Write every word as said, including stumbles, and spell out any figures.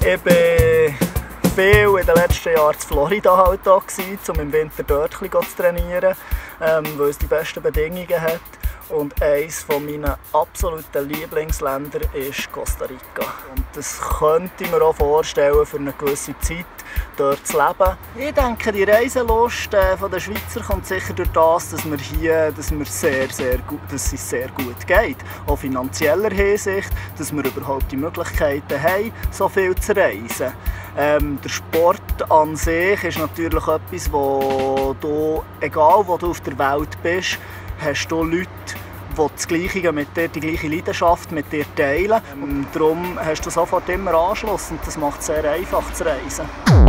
Ich war viel in den letzten Jahren in Florida halt da gewesen, um im Winter dort ein bisschen zu trainieren, ähm, weil es die besten Bedingungen hat. Und eines meiner absoluten Lieblingsländer ist Costa Rica. Und das könnte ich mir auch vorstellen, für eine gewisse Zeit dort zu leben. Ich denke, die Reiselust äh, der Schweizer kommt sicher durch das, dass wir hier dass wir sehr, sehr gut, dass es sehr gut geht. Auch finanzieller Hinsicht, dass wir überhaupt die Möglichkeiten haben, so viel zu reisen. Ähm, der Sport an sich ist natürlich etwas, wo du, egal wo du auf der Welt bist, hast du Leute, die das Gleiche mit dir, die gleiche Leidenschaft mit dir teilen. Und darum hast du sofort immer Anschluss und das macht es sehr einfach zu reisen.